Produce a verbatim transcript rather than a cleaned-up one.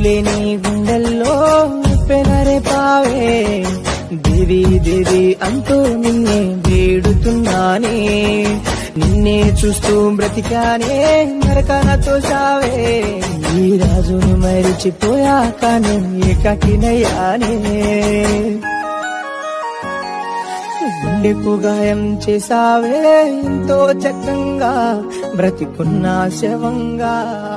లేని గుండెల్లో పెనరే పావే దేవి దేవి అంటూ నిన్నే వేడుతున్నానే నిన్నే చూస్తూ బ్రతికానే నరకనతో సావే ఈ రాజును మరిచిపోయాక నేను ఏకాకినయ్యానే గుండెకు గాయం చేసావే ఎంతో చక్కంగా బ్రతికున్నా శవంగా